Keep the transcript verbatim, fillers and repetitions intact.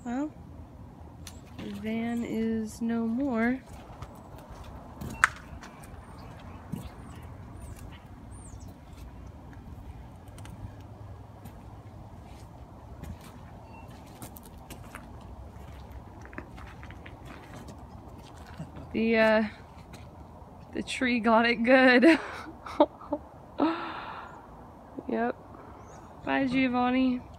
Well, the van is no more. The, uh, the tree got it good. Yep. Bye, Giovanni.